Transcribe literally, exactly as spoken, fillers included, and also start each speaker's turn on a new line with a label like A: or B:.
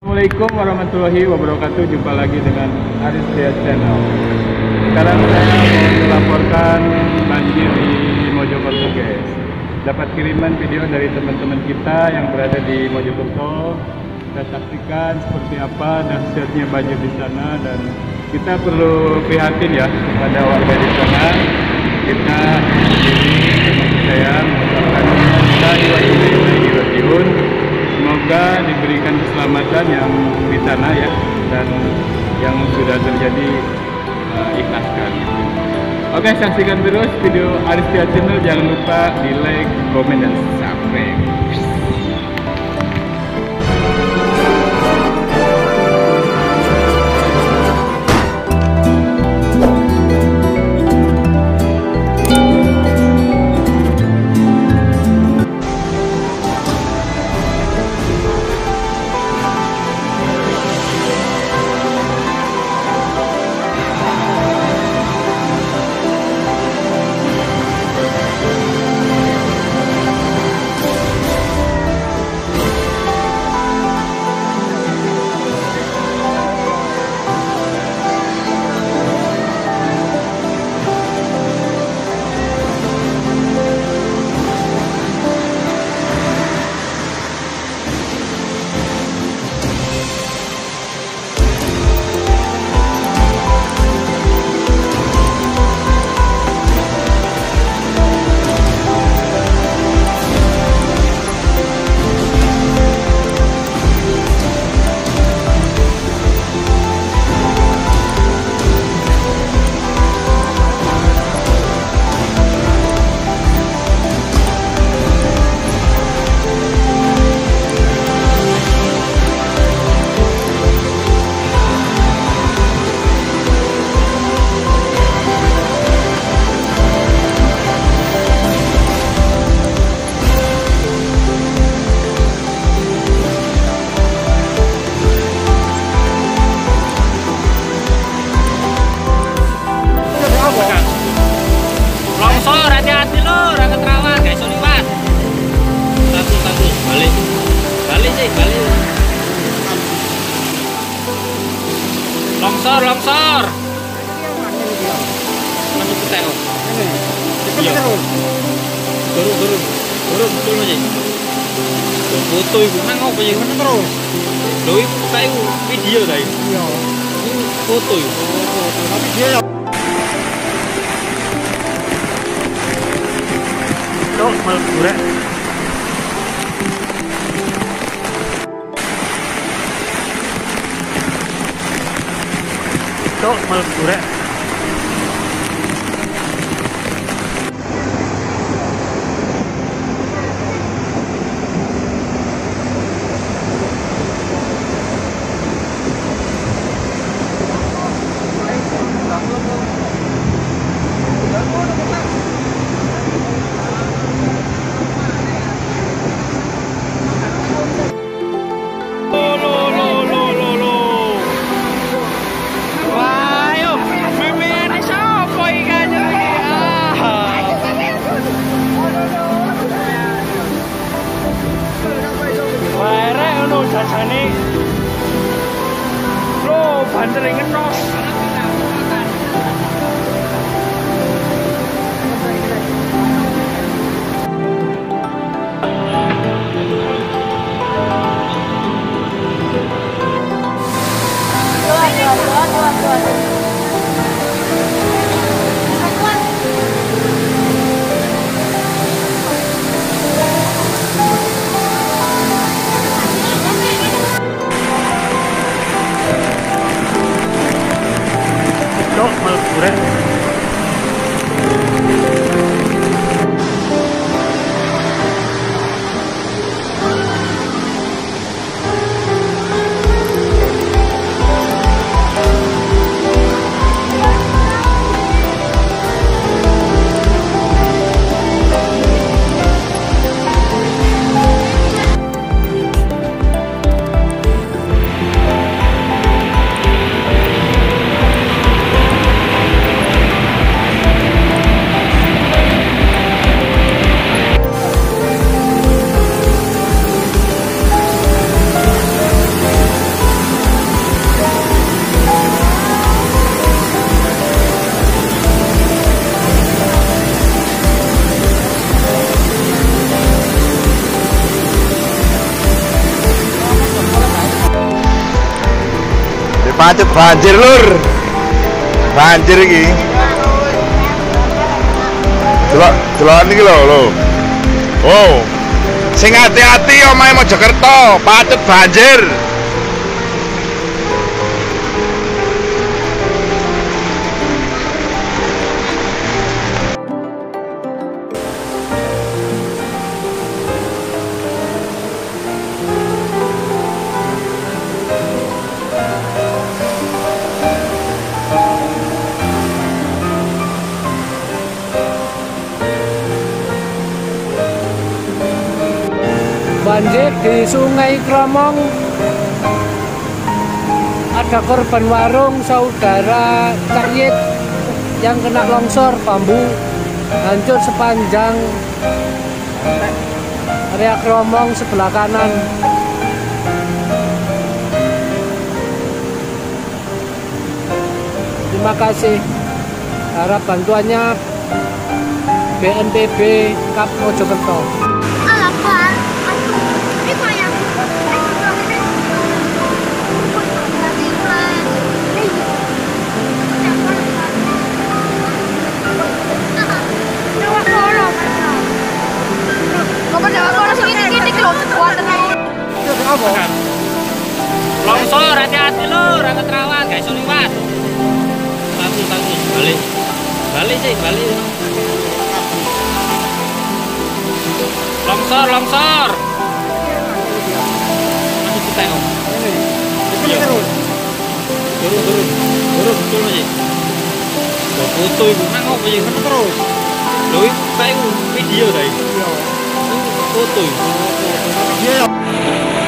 A: Assalamualaikum warahmatullahi wabarakatuh. Jumpa lagi dengan Aris Dia Channel. Sekarang saya mau melaporkan banjir di Mojokerto, guys. Dapat kiriman video dari teman-teman kita yang berada di Mojokerto. Kita saksikan seperti apa dahsyatnya banjir di sana, dan kita perlu prihatin ya kepada warga di sana. Kita sendiri saya mengucapkan Bismillahirrahmanirrahim. Semoga diberikan keselamatan yang di sana ya, dan yang sudah terjadi uh, ikhlaskan. Oke, saksikan terus video Aris Dia Channel. Jangan lupa di like, komen, dan subscribe.
B: Longsor, hati-hati lo, rakyat rawan, guys, liwat. Satu, satu, balik, balik sih, balik. Longsor, longsor. Mana kita oh? Iya. Turun, turun, turun, turun aja. Foto ibu, nang apa ya? Mana terus? Lo ibu kayu video tadi. Iya. Foto ibu. Tapi dia ya. Tuh, malah burek. Tuh, malah burek. Jajane lo banjir ngetos.
C: Pacet banjir lur. Banjir iki. Delok, delok niki lho lho. Oh. Sing hati-hati omahe Mojokerto, pacet banjir.
D: Banjir di Sungai Kromong, ada korban warung saudara Cakyit yang kena longsor bambu hancur sepanjang area Kromong sebelah kanan. Terima kasih, harap bantuannya B N P B Kap Mojokerto.
B: Longsor, hati-hati lur, angkat terawat, guys, liwat. Bagus, bagus, balik, balik sih, balik. Longsor, longsor. Masih kita om. Iya. Turun, turun, turun, turun aja. Gak foto ibu, nangok aja kan terus. Lo ibu kayak video tadi. Foto ibu. Iya.